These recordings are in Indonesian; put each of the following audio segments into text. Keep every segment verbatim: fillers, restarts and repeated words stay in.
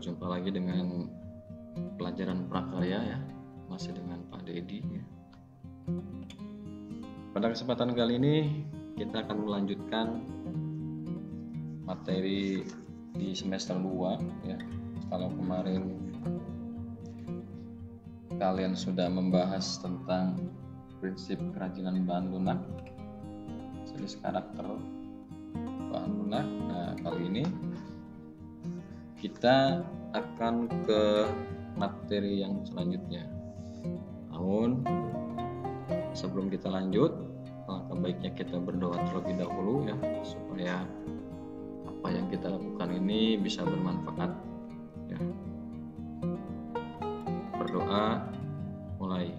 Berjumpa lagi dengan pelajaran prakarya ya, masih dengan Pak Dedi ya. Pada kesempatan kali ini kita akan melanjutkan materi di semester dua ya. Kalau kemarin kalian sudah membahas tentang prinsip kerajinan bahan lunak, jenis karakter bahan lunak. Nah, kali ini kita akan ke materi yang selanjutnya. Namun sebelum kita lanjut, alangkah baiknya kita berdoa terlebih dahulu ya, supaya apa yang kita lakukan ini bisa bermanfaat ya. Berdoa mulai.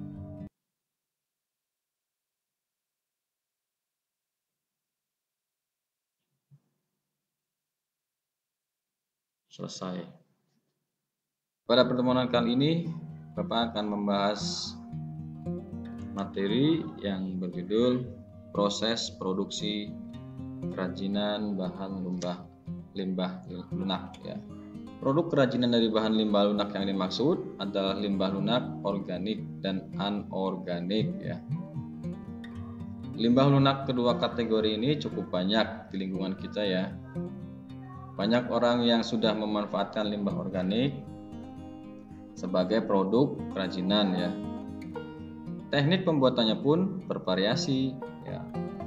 Selesai. Pada pertemuan kali ini Bapak akan membahas materi yang berjudul proses produksi kerajinan bahan limbah limbah lunak ya. Produk kerajinan dari bahan limbah lunak yang dimaksud adalah limbah lunak organik dan anorganik ya. Limbah lunak kedua kategori ini cukup banyak di lingkungan kita ya. Banyak orang yang sudah memanfaatkan limbah organik sebagai produk kerajinan ya. Teknik pembuatannya pun bervariasi ya.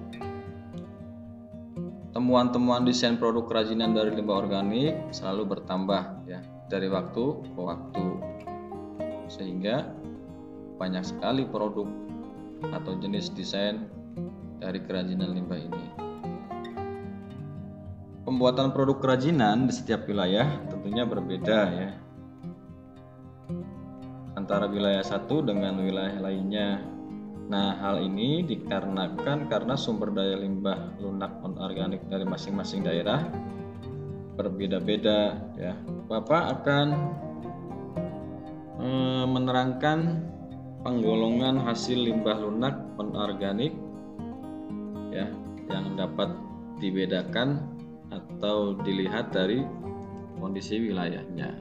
Temuan-temuan desain produk kerajinan dari limbah organik selalu bertambah ya dari waktu ke waktu, sehingga banyak sekali produk atau jenis desain dari kerajinan limbah ini. Pembuatan produk kerajinan di setiap wilayah tentunya berbeda ya, antara wilayah satu dengan wilayah lainnya. Nah, hal ini dikarenakan karena sumber daya limbah lunak non-organik dari masing-masing daerah berbeda-beda ya. Bapak akan eh, menerangkan penggolongan hasil limbah lunak non-organik ya, yang dapat dibedakan atau dilihat dari kondisi wilayahnya.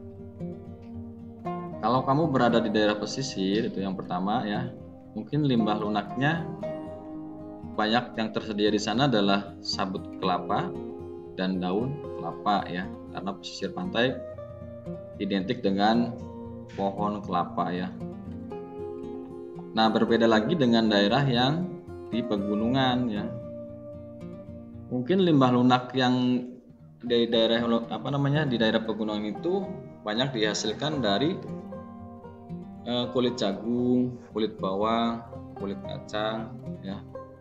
Kalau kamu berada di daerah pesisir, itu yang pertama ya, mungkin limbah lunaknya banyak yang tersedia di sana adalah sabut kelapa dan daun kelapa ya, karena pesisir pantai identik dengan pohon kelapa ya. Nah, berbeda lagi dengan daerah yang di pegunungan ya. Mungkin limbah lunak yang dari daerah apa namanya di daerah pegunungan itu banyak dihasilkan dari eh, kulit jagung, kulit bawang, kulit kacang ya,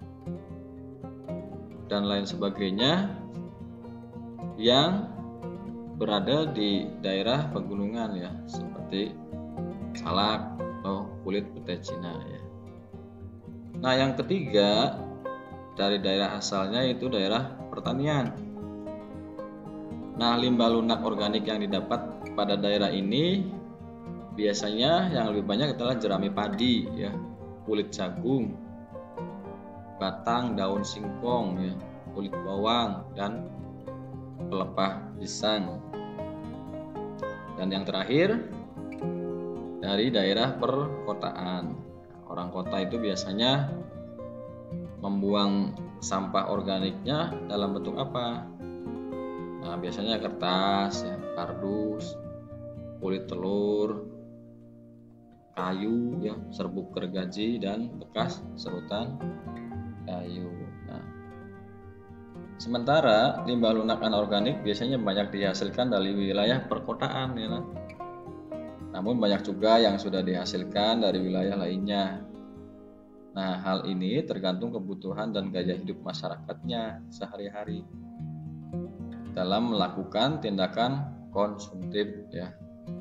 dan lain sebagainya yang berada di daerah pegunungan ya, seperti salak atau kulit petai Cina ya. Nah, yang ketiga dari daerah asalnya itu daerah pertanian. Nah, limbah lunak organik yang didapat pada daerah ini biasanya yang lebih banyak adalah jerami padi ya, kulit jagung, batang daun singkong ya, kulit bawang, dan pelepah pisang. Dan yang terakhir dari daerah perkotaan. Orang kota itu biasanya membuang sampah organiknya dalam bentuk apa? Nah, biasanya kertas, ya, kardus, kulit telur, kayu, ya, serbuk gergaji, dan bekas serutan kayu. Nah, sementara limbah lunak anorganik biasanya banyak dihasilkan dari wilayah perkotaan, ya. Namun banyak juga yang sudah dihasilkan dari wilayah lainnya. Nah, hal ini tergantung kebutuhan dan gaya hidup masyarakatnya sehari-hari dalam melakukan tindakan konsumtif ya.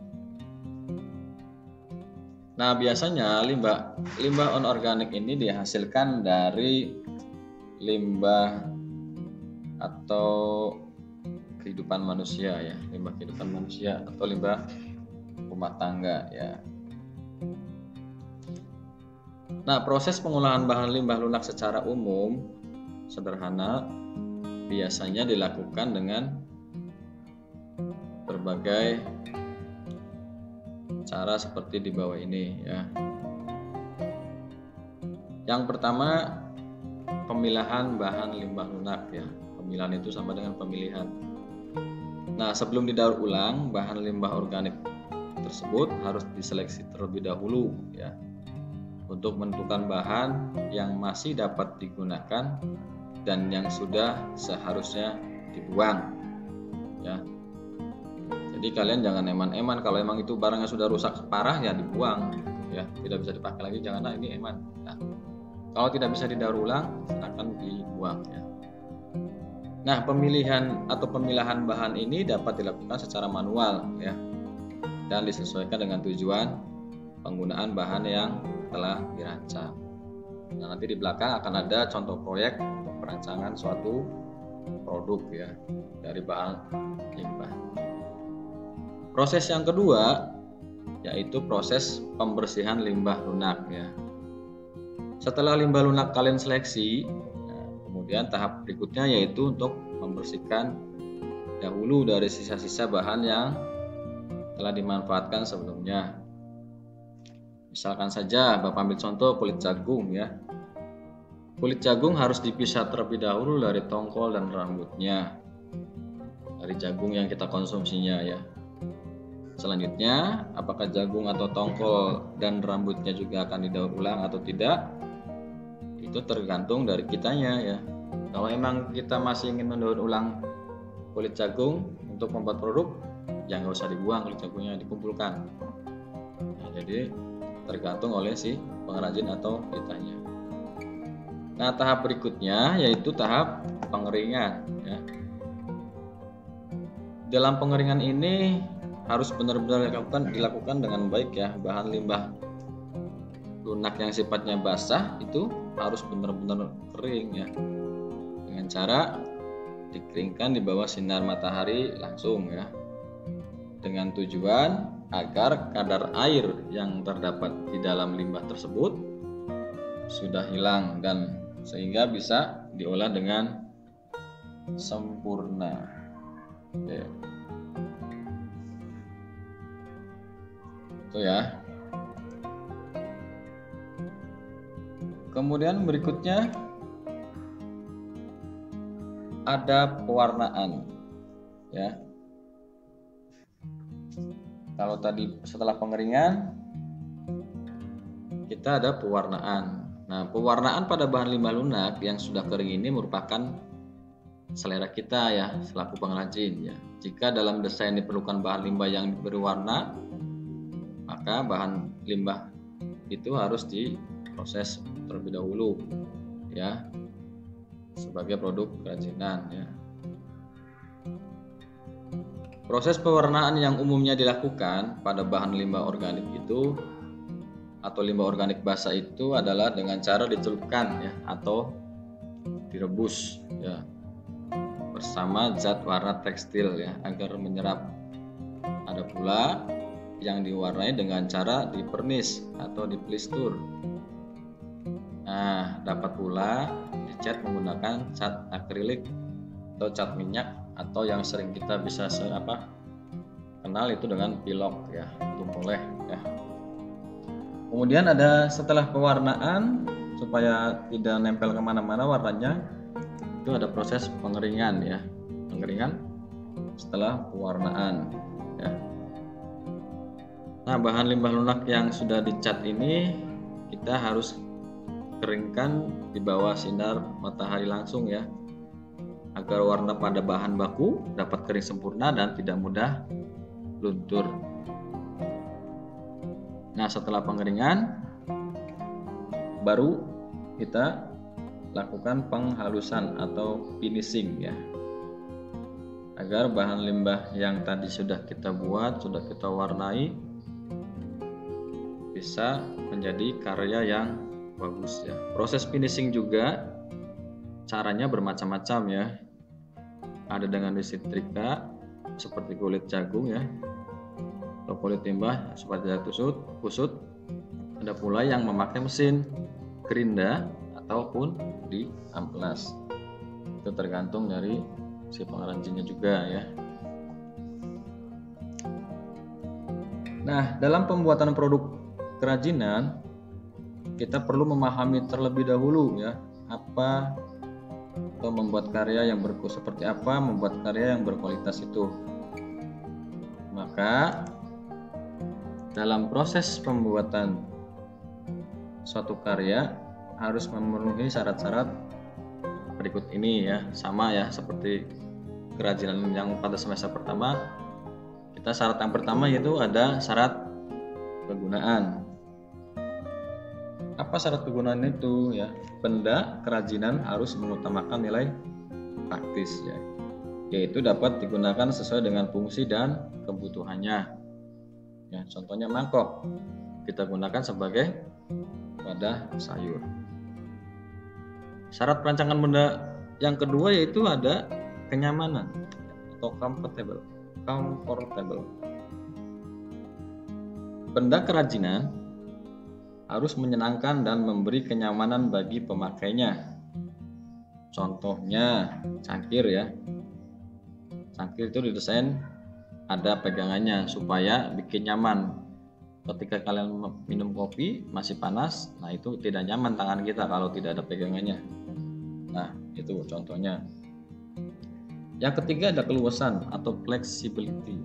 Nah, biasanya limbah limbah anorganik ini dihasilkan dari limbah atau kehidupan manusia ya, limbah kehidupan manusia atau limbah rumah tangga ya. Nah, proses pengolahan bahan limbah lunak secara umum sederhana biasanya dilakukan dengan berbagai cara seperti di bawah ini ya. Yang pertama, pemilahan bahan limbah lunak ya. Pemilahan itu sama dengan pemilihan. Nah, sebelum didaur ulang, bahan limbah organik tersebut harus diseleksi terlebih dahulu ya, untuk menentukan bahan yang masih dapat digunakan dan yang sudah seharusnya dibuang ya. Jadi kalian jangan eman-eman, kalau emang itu barangnya sudah rusak parah ya dibuang ya, tidak bisa dipakai lagi, jangan, nah ini eman. Nah, kalau tidak bisa didaur ulang silakan dibuang ya. Nah, pemilihan atau pemilahan bahan ini dapat dilakukan secara manual ya, dan disesuaikan dengan tujuan penggunaan bahan yang telah dirancang. Nah, nanti di belakang akan ada contoh proyek untuk perancangan suatu produk ya dari bahan limbah. Proses yang kedua yaitu proses pembersihan limbah lunak ya. Setelah limbah lunak kalian seleksi, nah, kemudian tahap berikutnya yaitu untuk membersihkan dahulu dari sisa-sisa bahan yang telah dimanfaatkan sebelumnya. Misalkan saja Bapak ambil contoh kulit jagung ya. Kulit jagung harus dipisah terlebih dahulu dari tongkol dan rambutnya, dari jagung yang kita konsumsinya ya. Selanjutnya, apakah jagung atau tongkol dan rambutnya juga akan didaur ulang atau tidak? Itu tergantung dari kitanya ya. Kalau emang kita masih ingin mendaur ulang kulit jagung untuk membuat produk, ya nggak usah dibuang kulit jagungnya, dikumpulkan. Nah, jadi tergantung oleh si pengrajin atau kitanya. Nah, tahap berikutnya yaitu tahap pengeringan ya. Dalam pengeringan ini harus benar-benar dilakukan, dilakukan dengan baik ya. Bahan limbah lunak yang sifatnya basah itu harus benar-benar kering ya, dengan cara dikeringkan di bawah sinar matahari langsung ya, dengan tujuan agar kadar air yang terdapat di dalam limbah tersebut sudah hilang dan sehingga bisa diolah dengan sempurna ya. Itu ya. Kemudian berikutnya ada pewarnaan ya. Kalau tadi setelah pengeringan kita ada pewarnaan. Nah, pewarnaan pada bahan limbah lunak yang sudah kering ini merupakan selera kita ya selaku pengrajin ya. Jika dalam desain diperlukan bahan limbah yang diberi warna, maka bahan limbah itu harus diproses terlebih dahulu ya sebagai produk kerajinan ya. Proses pewarnaan yang umumnya dilakukan pada bahan limbah organik itu atau limbah organik basah itu adalah dengan cara dicelupkan ya atau direbus ya bersama zat warna tekstil ya agar menyerap. Ada pula yang diwarnai dengan cara dipernis atau diplistur. Nah, dapat pula dicat menggunakan cat akrilik atau cat minyak atau yang sering kita bisa se apa kenal itu dengan pilok ya, itu boleh ya. Kemudian ada setelah pewarnaan supaya tidak nempel kemana-mana warnanya, itu ada proses pengeringan ya, pengeringan setelah pewarnaan ya. Nah, bahan limbah lunak yang sudah dicat ini kita harus keringkan di bawah sinar matahari langsung ya, agar warna pada bahan baku dapat kering sempurna dan tidak mudah luntur. Nah, setelah pengeringan baru kita lakukan penghalusan atau finishing ya, agar bahan limbah yang tadi sudah kita buat, sudah kita warnai bisa menjadi karya yang bagus ya. Proses finishing juga caranya bermacam-macam ya. Ada dengan disetrika seperti kulit jagung ya, atau kulit limbah supaya tidak kusut, kusut. Ada pula yang memakai mesin gerinda ataupun di amplas. Itu tergantung dari si pengrajinnya juga ya. Nah, dalam pembuatan produk kerajinan kita perlu memahami terlebih dahulu ya apa atau membuat karya yang berku seperti apa membuat karya yang berkualitas itu. Maka dalam proses pembuatan suatu karya harus memenuhi syarat-syarat berikut ini ya, sama ya seperti kerajinan yang pada semester pertama. Kita syarat yang pertama yaitu ada syarat kegunaan. Apa syarat kegunaan itu ya? Benda kerajinan harus mengutamakan nilai praktis ya, yaitu dapat digunakan sesuai dengan fungsi dan kebutuhannya. Ya, contohnya mangkok kita gunakan sebagai wadah sayur. Syarat perancangan benda yang kedua yaitu ada kenyamanan atau comfortable. Comfortable. Benda kerajinan harus menyenangkan dan memberi kenyamanan bagi pemakainya. Contohnya cangkir ya. Cangkir itu didesain ada pegangannya supaya bikin nyaman. Ketika kalian minum kopi masih panas, nah itu tidak nyaman tangan kita kalau tidak ada pegangannya. Nah, itu contohnya. Yang ketiga ada keluasan atau flexibility.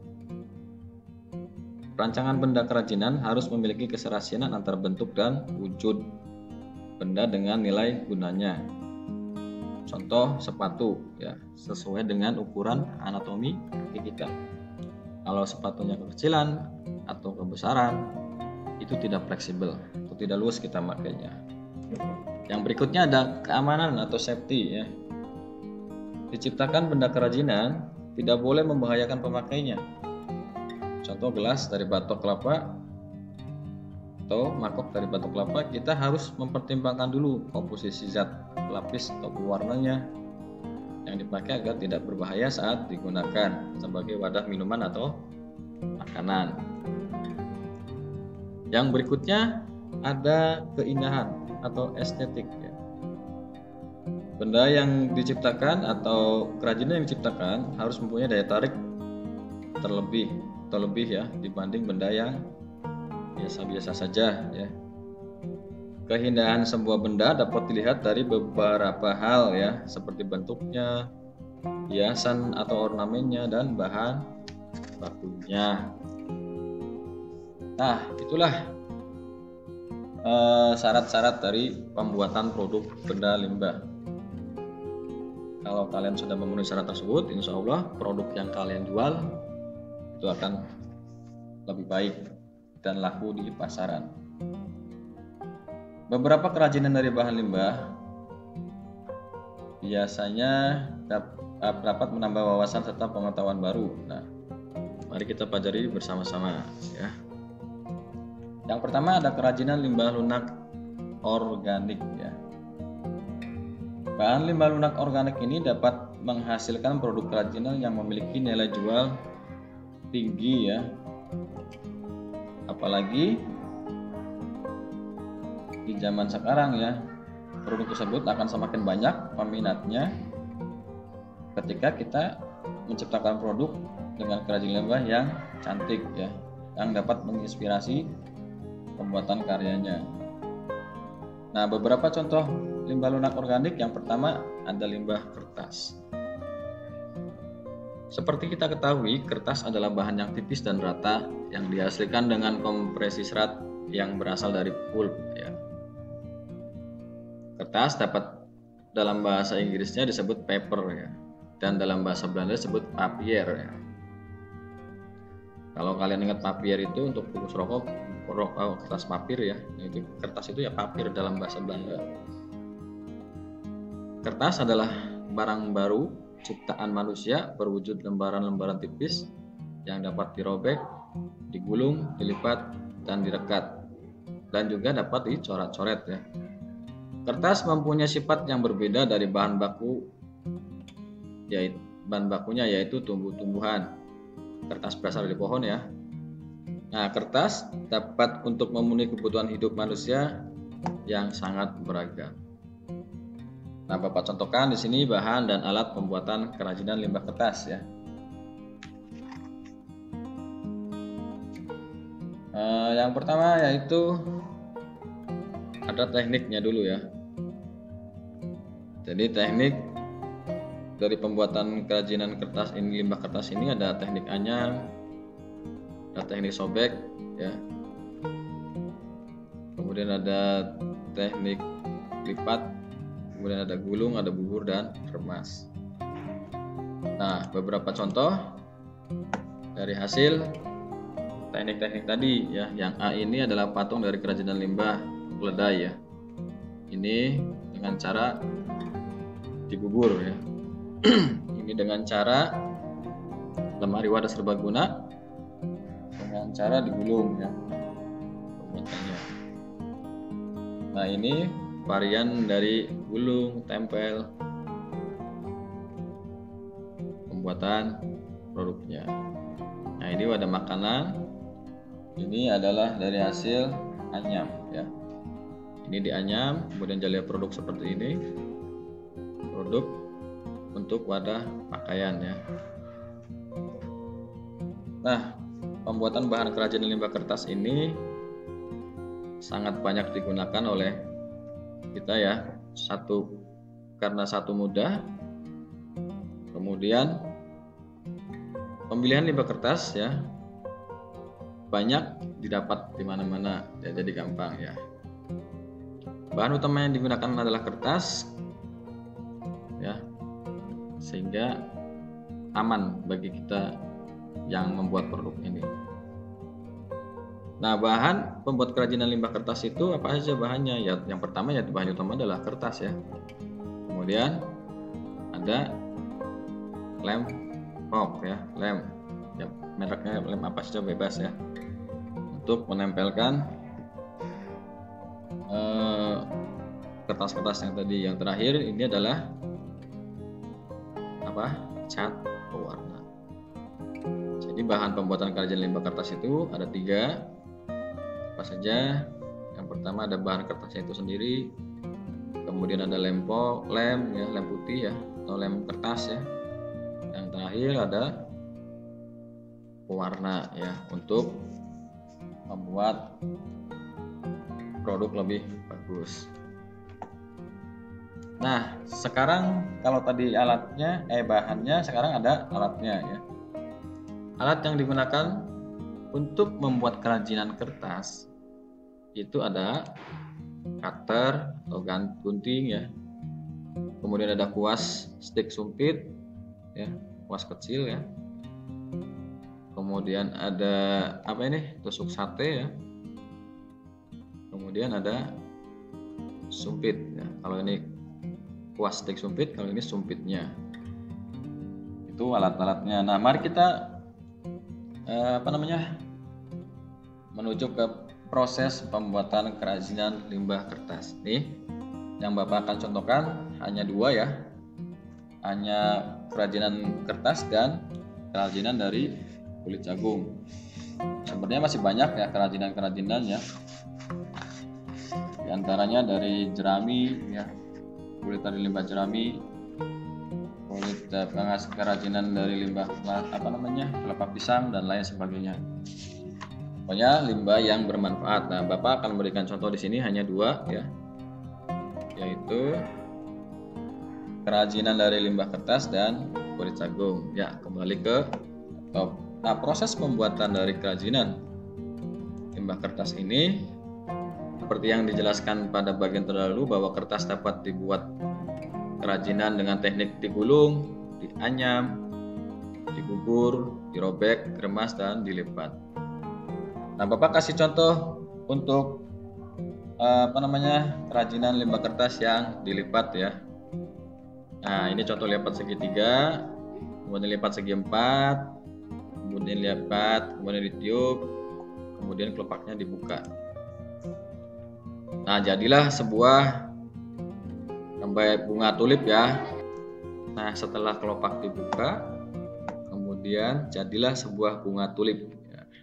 Rancangan benda kerajinan harus memiliki keserasian antara bentuk dan wujud benda dengan nilai gunanya. Contoh sepatu ya, sesuai dengan ukuran anatomi kaki kita. Kalau sepatunya kekecilan atau kebesaran, itu tidak fleksibel atau tidak luas kita makainya. Yang berikutnya ada keamanan atau safety ya. Diciptakan benda kerajinan tidak boleh membahayakan pemakainya. Contoh gelas dari batok kelapa atau mangkok dari batok kelapa, kita harus mempertimbangkan dulu komposisi zat pelapis atau pewarnanya yang dipakai agar tidak berbahaya saat digunakan sebagai wadah minuman atau makanan. Yang berikutnya ada keindahan atau estetik ya. Benda yang diciptakan atau kerajinan yang diciptakan harus mempunyai daya tarik terlebih terlebih ya dibanding benda yang biasa-biasa saja ya. Keindahan sebuah benda dapat dilihat dari beberapa hal ya, seperti bentuknya, hiasan atau ornamennya, dan bahan bakunya. Nah, itulah eh, syarat-syarat dari pembuatan produk benda limbah. Kalau kalian sudah memenuhi syarat tersebut, insya Allah produk yang kalian jual itu akan lebih baik dan laku di pasaran. Beberapa kerajinan dari bahan limbah biasanya dapat menambah wawasan serta pengetahuan baru. Nah, mari kita pelajari bersama-sama ya. Yang pertama ada kerajinan limbah lunak organik ya. Bahan limbah lunak organik ini dapat menghasilkan produk kerajinan yang memiliki nilai jual tinggi ya. Apalagi di zaman sekarang ya, produk tersebut akan semakin banyak peminatnya ketika kita menciptakan produk dengan kerajinan limbah yang cantik ya, yang dapat menginspirasi pembuatan karyanya. Nah, beberapa contoh limbah lunak organik. Yang pertama ada limbah kertas. Seperti kita ketahui, kertas adalah bahan yang tipis dan rata yang dihasilkan dengan kompresi serat yang berasal dari pulp ya. Kertas dapat dalam bahasa Inggrisnya disebut paper ya, dan dalam bahasa Belanda disebut papier ya. Kalau kalian ingat papier itu untuk bungkus rokok, rokok kertas papir ya. Itu kertas itu ya papir dalam bahasa Belanda. Kertas adalah barang baru ciptaan manusia berwujud lembaran-lembaran tipis yang dapat dirobek, digulung, dilipat, dan direkat, dan juga dapat dicoret-coret ya. Kertas mempunyai sifat yang berbeda dari bahan baku, yaitu bahan bakunya yaitu tumbuh-tumbuhan. Kertas berasal dari pohon ya. Nah, kertas dapat untuk memenuhi kebutuhan hidup manusia yang sangat beragam. Nah, Bapak contohkan di sini bahan dan alat pembuatan kerajinan limbah kertas ya. Uh, yang pertama yaitu ada tekniknya dulu ya. Jadi teknik dari pembuatan kerajinan kertas ini, limbah kertas ini, ada teknik anyam, ada teknik sobek ya. Kemudian ada teknik lipat, kemudian ada gulung, ada bubur dan remas. Nah, beberapa contoh dari hasil teknik-teknik tadi ya. Yang A ini adalah patung dari kerajinan limbah keledai ya. Ini dengan cara dibubur ya. Ini dengan cara lemari wadah serbaguna, dengan cara digulung ya pembuatannya. Nah, ini varian dari gulung tempel pembuatan produknya. Nah, ini wadah makanan. Ini adalah dari hasil anyam ya. Ini dianyam, kemudian jadi produk seperti ini. Produk untuk wadah pakaian ya. Nah, pembuatan bahan kerajinan limbah kertas ini sangat banyak digunakan oleh kita ya. Satu, karena satu mudah. Kemudian pemilihan limbah kertas ya banyak didapat di mana-mana ya, jadi gampang ya. Bahan utama yang digunakan adalah kertas ya, sehingga aman bagi kita yang membuat produk ini. Nah, bahan pembuat kerajinan limbah kertas itu apa saja bahannya? Ya, yang pertama ya bahan utama adalah kertas ya. Kemudian ada lem pop ya, lem. Ya, mereknya lem apa saja bebas ya. Untuk menempelkan eh, kertas-kertas yang tadi. Yang terakhir ini adalah apa? Cat pewarna. Jadi bahan pembuatan kerajinan limbah kertas itu ada tiga. Apa saja? Yang pertama ada bahan kertasnya itu sendiri, kemudian ada lem po, lem ya, lem putih ya, atau lem kertas ya. Yang terakhir ada pewarna ya, untuk membuat produk lebih bagus. Nah, sekarang kalau tadi alatnya, eh bahannya, sekarang ada alatnya ya. Alat yang digunakan untuk membuat kerajinan kertas itu ada cutter atau gunting ya. Kemudian ada kuas stik sumpit ya, kuas kecil ya. Kemudian ada apa ini? Tusuk sate ya. Kemudian ada sumpit ya. Kalau ini kuas stik sumpit, kalau ini sumpitnya. Itu alat-alatnya. Nah, mari kita eh, apa namanya? menuju ke proses pembuatan kerajinan limbah kertas. Nih, yang Bapak akan contohkan hanya dua ya. Hanya kerajinan kertas dan kerajinan dari kulit jagung. Sebenarnya masih banyak ya kerajinan-kerajinan ya. Di antaranya dari jerami ya, kulit dari limbah jerami, kulit kerajinan dari limbah apa namanya kelapa pisang dan lain sebagainya. Pokoknya limbah yang bermanfaat. Nah, Bapak akan memberikan contoh di sini hanya dua ya, yaitu kerajinan dari limbah kertas dan kulit jagung. Ya, kembali ke laptop. Nah, proses pembuatan dari kerajinan limbah kertas ini seperti yang dijelaskan pada bagian terdahulu, bahwa kertas dapat dibuat kerajinan dengan teknik digulung, dianyam, dibubur, dirobek, diremas, dan dilipat. Nah, Bapak kasih contoh untuk apa namanya kerajinan limbah kertas yang dilipat ya. Nah, ini contoh lipat segitiga, kemudian lipat segi empat, kemudian lipat, kemudian ditiup, kemudian kelopaknya dibuka. Nah, jadilah sebuah lembai bunga tulip ya. Nah, setelah kelopak dibuka, kemudian jadilah sebuah bunga tulip.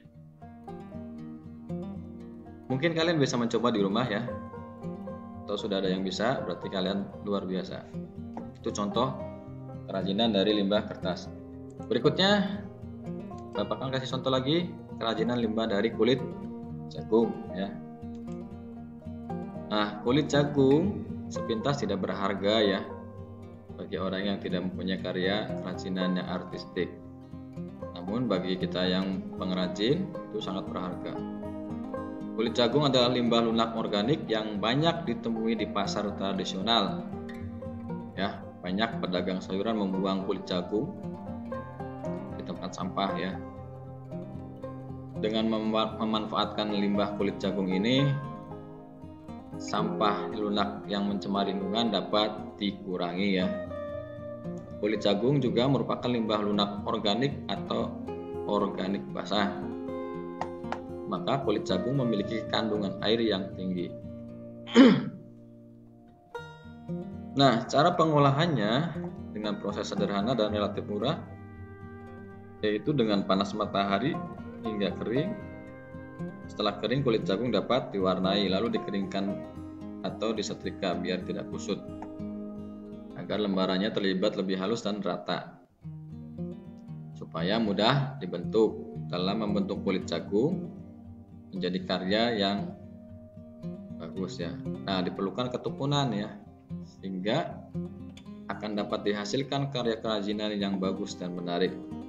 Mungkin kalian bisa mencoba di rumah ya, atau sudah ada yang bisa, berarti kalian luar biasa. Itu contoh kerajinan dari limbah kertas. Berikutnya Bapak akan kasih contoh lagi kerajinan limbah dari kulit jagung ya. Nah, kulit jagung sepintas tidak berharga ya bagi orang yang tidak mempunyai karya kerajinan yang artistik. Namun bagi kita yang pengrajin itu sangat berharga. Kulit jagung adalah limbah lunak organik yang banyak ditemui di pasar tradisional. Ya, banyak pedagang sayuran membuang kulit jagung di tempat sampah ya. Dengan memanfaatkan limbah kulit jagung ini, sampah lunak yang mencemari lingkungan dapat dikurangi ya. Kulit jagung juga merupakan limbah lunak organik atau organik basah. Maka kulit jagung memiliki kandungan air yang tinggi. Nah, cara pengolahannya dengan proses sederhana dan relatif murah, yaitu dengan panas matahari hingga kering. Setelah kering, kulit jagung dapat diwarnai lalu dikeringkan atau disetrika biar tidak kusut, agar lembarannya terlibat lebih halus dan rata, supaya mudah dibentuk. Dalam membentuk kulit jagung menjadi karya yang bagus ya. Nah, diperlukan ketekunan ya, sehingga akan dapat dihasilkan karya kerajinan yang bagus dan menarik.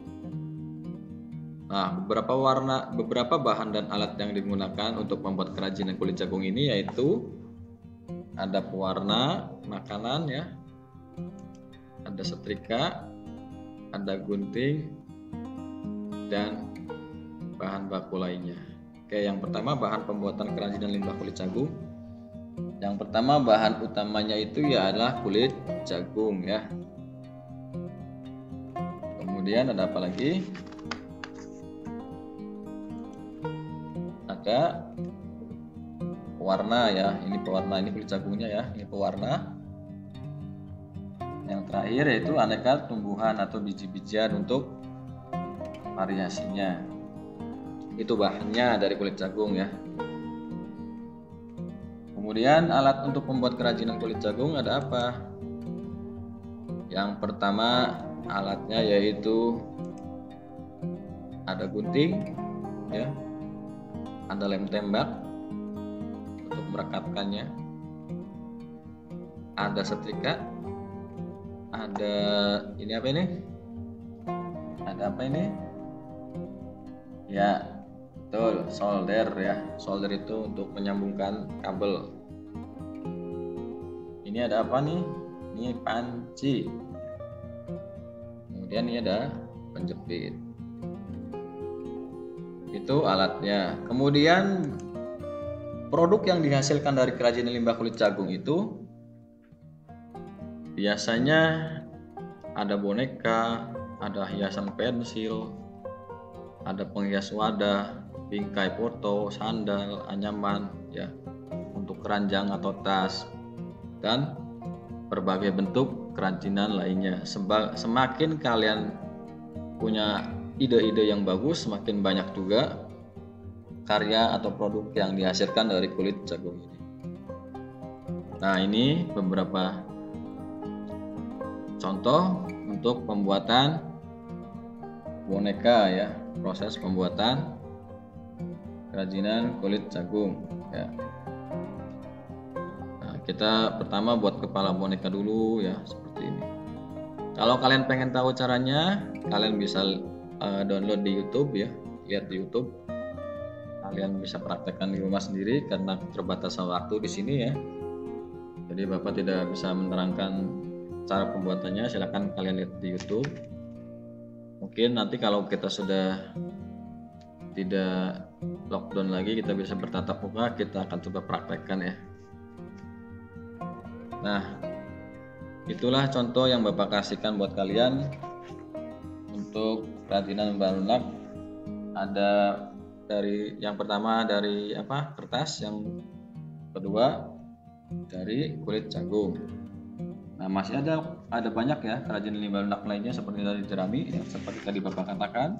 Nah, beberapa warna, beberapa bahan dan alat yang digunakan untuk membuat kerajinan kulit jagung ini yaitu ada pewarna makanan ya, ada setrika, ada gunting, dan bahan baku lainnya. Oke, yang pertama bahan pembuatan kerajinan limbah kulit jagung. Yang pertama bahan utamanya itu ya adalah kulit jagung ya. Kemudian ada apa lagi? Ada pewarna ya, ini pewarna, ini kulit jagungnya ya, ini pewarna. Yang terakhir yaitu aneka tumbuhan atau biji-bijian untuk variasinya. Itu bahannya dari kulit jagung ya. Kemudian alat untuk membuat kerajinan kulit jagung ada apa? Yang pertama alatnya yaitu ada gunting ya, ada lem tembak untuk merekatkannya, ada setrika, ada ini apa ini? Ada apa ini? Ya, betul, solder ya. Solder itu untuk menyambungkan kabel. Ini ada apa nih? Ini panci. Kemudian ini ada penjepit. Itu alatnya. Kemudian produk yang dihasilkan dari kerajinan limbah kulit jagung itu biasanya ada boneka, ada hiasan pensil, ada penghias wadah, bingkai foto, sandal, anyaman ya, untuk keranjang atau tas, dan berbagai bentuk kerajinan lainnya. Semakin kalian punya ide-ide yang bagus, semakin banyak juga karya atau produk yang dihasilkan dari kulit jagung ini. Nah, ini beberapa contoh untuk pembuatan boneka ya, proses pembuatan kerajinan kulit jagung ya. Nah, kita pertama buat kepala boneka dulu ya, seperti ini. Kalau kalian pengen tahu caranya, kalian bisa uh, download di YouTube ya, lihat di YouTube. Kalian bisa praktekkan di rumah sendiri karena keterbatasan waktu di sini ya. Jadi Bapak tidak bisa menerangkan cara pembuatannya, silahkan kalian lihat di YouTube. Mungkin nanti kalau kita sudah tidak lockdown lagi, kita bisa bertatap muka, kita akan coba praktekkan ya. Nah, itulah contoh yang Bapak kasihkan buat kalian untuk kerajinan limbah lunak. Ada dari yang pertama dari apa? Kertas, yang kedua dari kulit jagung. Nah, masih ada ada banyak ya kerajinan limbah lunak lainnya seperti dari jerami ya, seperti tadi Bapak katakan.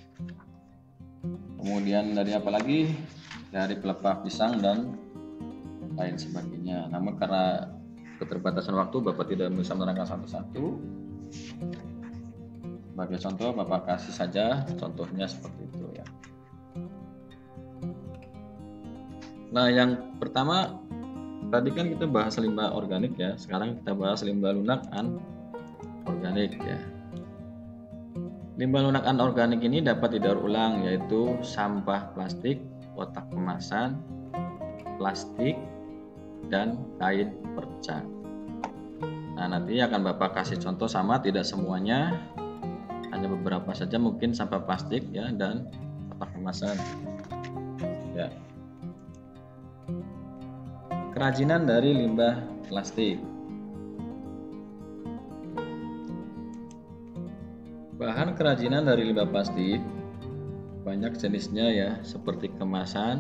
Kemudian dari apa lagi? Dari pelepah pisang dan lain sebagainya. Namun karena keterbatasan waktu, Bapak tidak bisa menerangkan satu-satu. Sebagai contoh, Bapak kasih saja contohnya seperti itu ya. Nah, yang pertama tadi kan kita bahas limbah organik ya. Sekarang kita bahas limbah lunak anorganik ya. Limbah lunak anorganik ini dapat didaur ulang, yaitu sampah plastik, kotak kemasan, plastik, dan kain perca. Nah, nanti akan Bapak kasih contoh sama, tidak semuanya, hanya beberapa saja, mungkin sampah plastik ya dan kotak kemasan. Ya. Kerajinan dari limbah plastik. Bahan kerajinan dari limbah plastik banyak jenisnya ya, seperti kemasan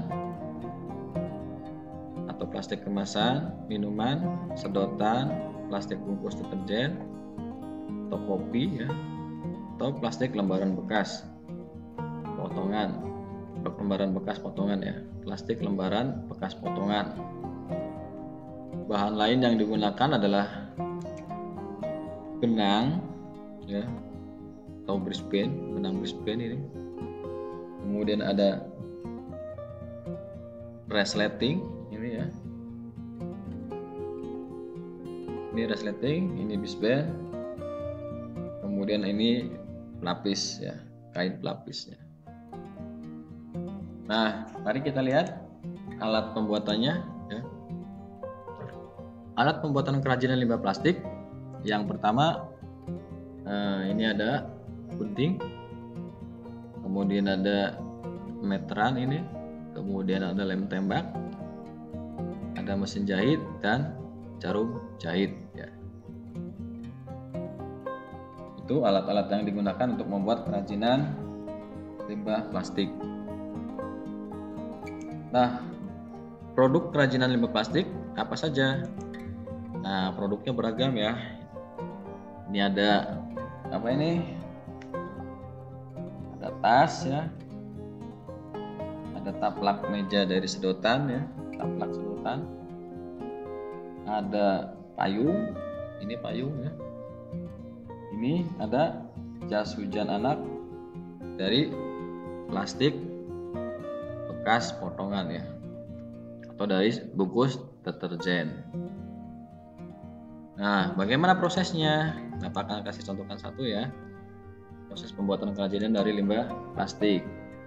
atau plastik kemasan, minuman, sedotan, plastik bungkus deterjen atau kopi ya, atau plastik lembaran bekas potongan, lembaran bekas potongan ya, plastik lembaran bekas potongan. Bahan lain yang digunakan adalah benang ya, atau Brisbane, benang Brisbane ini. Kemudian ada resleting ini ya. Ini resleting, ini Brisbane. Kemudian ini pelapis ya, kain pelapisnya. Nah, mari kita lihat alat pembuatannya ya. Alat pembuatan kerajinan limbah plastik. Yang pertama eh, ini ada gunting, kemudian ada meteran ini, kemudian ada lem tembak, ada mesin jahit dan jarum jahit ya. Itu alat-alat yang digunakan untuk membuat kerajinan limbah plastik. Nah, produk kerajinan limbah plastik apa saja? Nah, produknya beragam ya. Ini ada apa ini? Ada tas ya. Ada taplak meja dari sedotan ya, taplak sedotan. Ada payung, ini payung ya. Ini ada jas hujan anak dari plastik bekas potongan ya, atau dari bungkus deterjen. Nah, bagaimana prosesnya? Bapak akan kasih contohkan satu ya. Proses pembuatan kerajinan dari limbah plastik.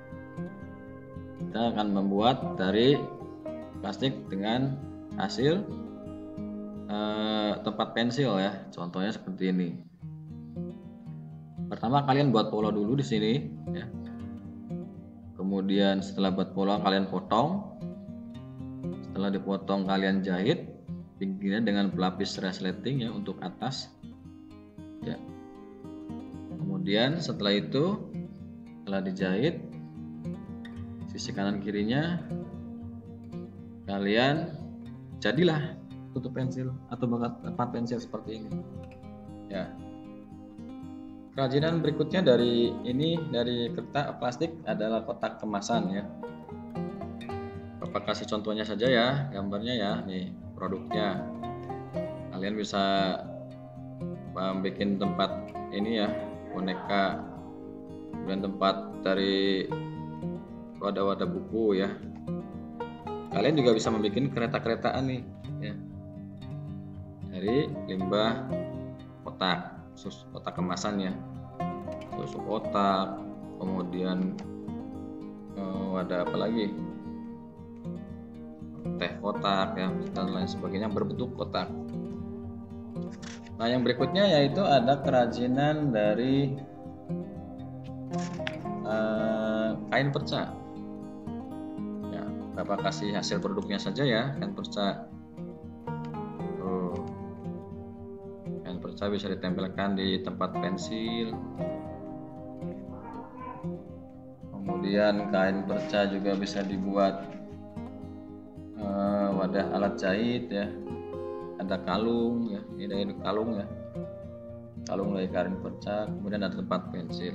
Kita akan membuat dari plastik dengan hasil eh, tempat pensil ya. Contohnya seperti ini. Pertama kalian buat pola dulu di sini ya. Kemudian setelah buat pola kalian potong. Setelah dipotong kalian jahit pinggirnya dengan pelapis resleting ya untuk atas ya. Kemudian setelah itu setelah dijahit sisi kanan kirinya kalian jadilah tutup pensil atau tempat pensil seperti ini ya. Kerajinan berikutnya dari ini dari kertas plastik adalah kotak kemasan ya. Bapak kasih contohnya saja ya, gambarnya ya, nih produknya. Kalian bisa bikin tempat ini ya, boneka, kemudian tempat dari wadah-wadah buku ya. Kalian juga bisa membuat kereta-keretaan nih ya, dari limbah kotak, sus kotak kemasan ya, susu kotak, kemudian eh, ada apa lagi, teh kotak ya, dan lain sebagainya berbentuk kotak. Nah, yang berikutnya yaitu ada kerajinan dari uh, kain perca. Ya, Bapak kasih hasil produknya saja ya, kain perca. Tuh. Kain perca bisa ditempelkan di tempat pensil. Kemudian kain perca juga bisa dibuat uh, wadah alat jahit ya. Ada kalung ya, ini dari kalung ya, kalung dari kain perca, kemudian ada tempat pensil.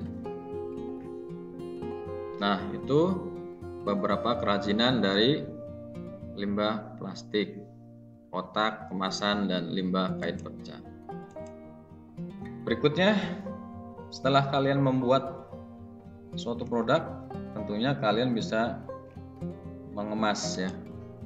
Nah, itu beberapa kerajinan dari limbah plastik, kotak, kemasan, dan limbah kain perca. Berikutnya, setelah kalian membuat suatu produk, tentunya kalian bisa mengemas ya.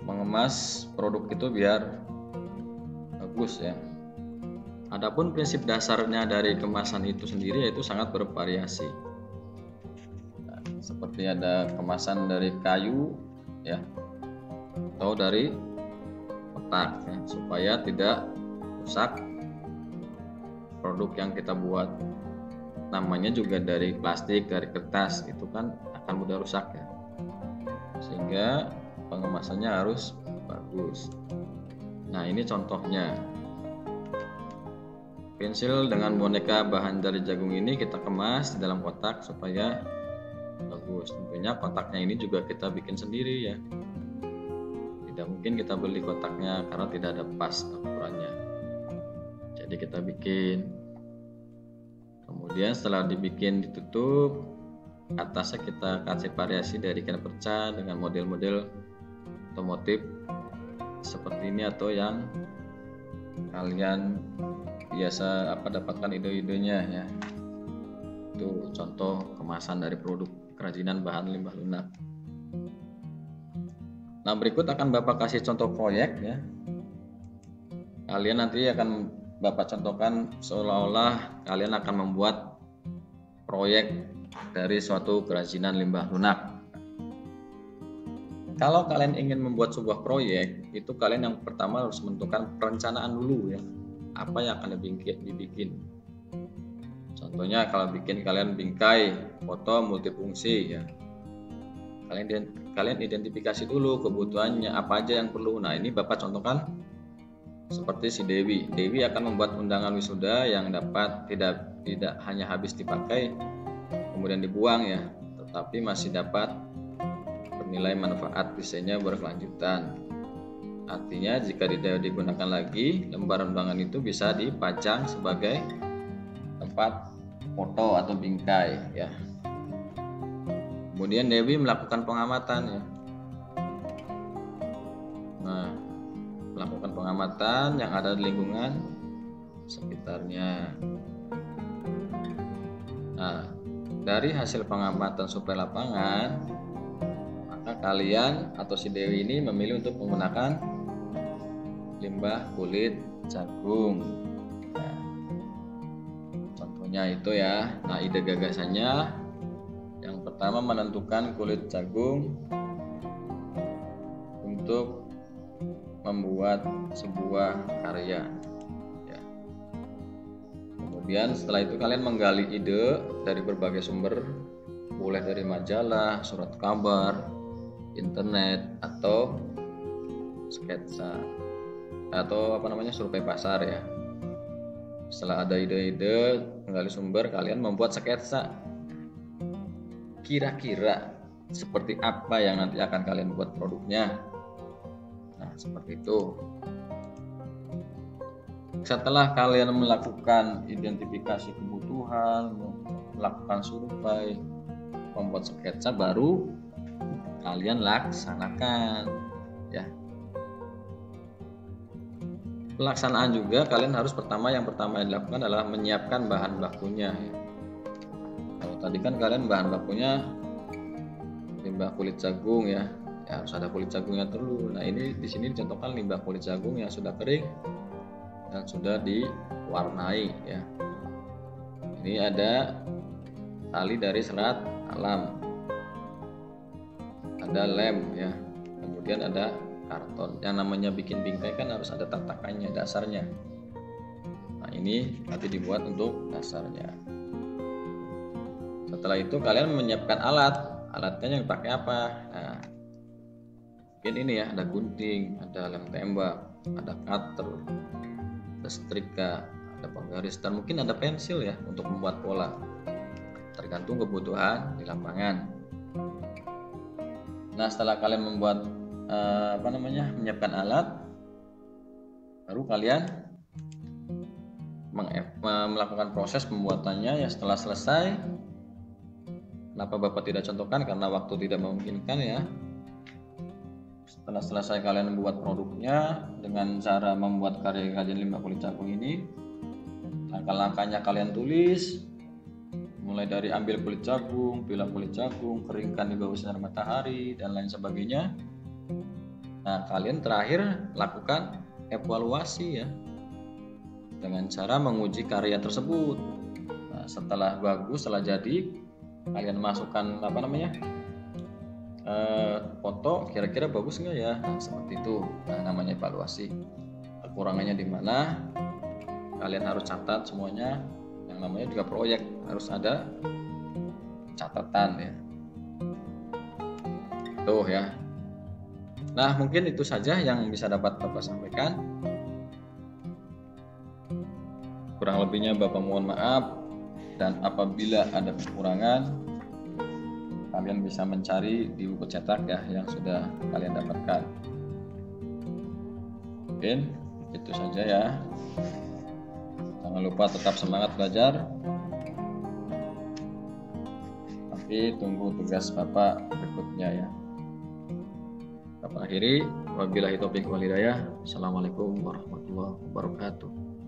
mengemas produk itu biar bagus ya. Adapun prinsip dasarnya dari kemasan itu sendiri yaitu sangat bervariasi. Nah, seperti ada kemasan dari kayu ya atau dari kotak ya, supaya tidak rusak produk yang kita buat. Namanya juga dari plastik, dari kertas, itu kan akan mudah rusak ya. Sehingga pengemasannya harus bagus. Nah, ini contohnya. Pensil dengan boneka bahan dari jagung ini kita kemas di dalam kotak supaya bagus. Tentunya kotaknya ini juga kita bikin sendiri ya. Tidak mungkin kita beli kotaknya karena tidak ada pas ukurannya. Jadi kita bikin. Kemudian setelah dibikin ditutup, atasnya kita kasih variasi dari kain perca dengan model-model otomotif seperti ini atau yang kalian biasa apa dapatkan ide-idenya ya. Itu contoh kemasan dari produk kerajinan bahan limbah lunak. Nah, berikut akan Bapak kasih contoh proyek ya. Kalian nanti akan Bapak contohkan seolah-olah kalian akan membuat proyek dari suatu kerajinan limbah lunak. Kalau kalian ingin membuat sebuah proyek, itu kalian yang pertama harus menentukan perencanaan dulu ya. Apa yang akan dibikin. Contohnya kalau bikin kalian bingkai foto multifungsi ya. Kalian kalian identifikasi dulu kebutuhannya apa aja yang perlu. Nah, ini Bapak contohkan seperti si Dewi. Dewi akan membuat undangan wisuda yang dapat tidak tidak hanya habis dipakai kemudian dibuang ya, tetapi masih dapat bernilai manfaat desainnya berkelanjutan. Artinya jika tidak digunakan lagi, lembar undangan itu bisa dipajang sebagai tempat foto atau bingkai ya. Kemudian Dewi melakukan pengamatan ya. Nah, melakukan pengamatan yang ada di lingkungan sekitarnya. Nah, dari hasil pengamatan survei lapangan, maka kalian atau si Dewi ini memilih untuk menggunakan limbah kulit jagung. Nah, contohnya itu ya. Nah, ide gagasannya yang pertama menentukan kulit jagung untuk membuat sebuah karya ya. Kemudian setelah itu kalian menggali ide dari berbagai sumber, boleh dari majalah, surat kabar, internet, atau sketsa atau apa namanya survei pasar ya. Setelah ada ide-ide menggali sumber, kalian membuat sketsa kira-kira seperti apa yang nanti akan kalian buat produknya. Nah, seperti itu. Setelah kalian melakukan identifikasi kebutuhan, melakukan survei, membuat sketsa, baru kalian laksanakan ya. Pelaksanaan juga kalian harus pertama yang pertama yang dilakukan adalah menyiapkan bahan bakunya ya. Kalau tadi kan kalian bahan bakunya limbah kulit jagung ya. Ya, harus ada kulit jagungnya dulu. Nah, ini di sini dicontohkan limbah kulit jagung yang sudah kering dan sudah diwarnai ya. Ini ada tali dari serat alam, ada lem ya, kemudian ada karton. Yang namanya bikin bingkai kan harus ada tatakannya, dasarnya. Nah, ini nanti dibuat untuk dasarnya. Setelah itu kalian menyiapkan alat. Alatnya yang dipakai apa? Nah, mungkin ini ya, ada gunting, ada lem tembak, ada cutter, ada setrika, ada penggaris, dan mungkin ada pensil ya untuk membuat pola. Tergantung kebutuhan di lapangan. Nah, setelah kalian membuat eh, apa namanya, menyiapkan alat, baru kalian melakukan proses pembuatannya ya. Setelah selesai, kenapa Bapak tidak contohkan? Karena waktu tidak memungkinkan ya. Setelah selesai kalian membuat produknya dengan cara membuat karya kajian limbah kulit jagung ini, langkah-langkahnya kalian tulis, mulai dari ambil kulit jagung, pilah kulit jagung, keringkan di bawah sinar matahari, dan lain sebagainya. Nah, kalian terakhir lakukan evaluasi ya, dengan cara menguji karya tersebut. Nah, setelah bagus, setelah jadi, kalian masukkan apa namanya eh, foto, kira-kira bagus nggak ya? Nah, seperti itu. Nah, namanya evaluasi. Kekurangannya di mana? Kalian harus catat semuanya. Yang namanya juga proyek, harus ada catatan ya. Tuh ya. Nah, mungkin itu saja yang bisa dapat Bapak sampaikan. Kurang lebihnya Bapak mohon maaf, dan apabila ada kekurangan, kalian bisa mencari di buku cetak ya yang sudah kalian dapatkan. Mungkin itu saja ya. Jangan lupa tetap semangat belajar. Tapi tunggu tugas Bapak berikutnya ya. Bapak akhiri, wabillahi taufiq wal hidayah. Assalamualaikum warahmatullahi wabarakatuh.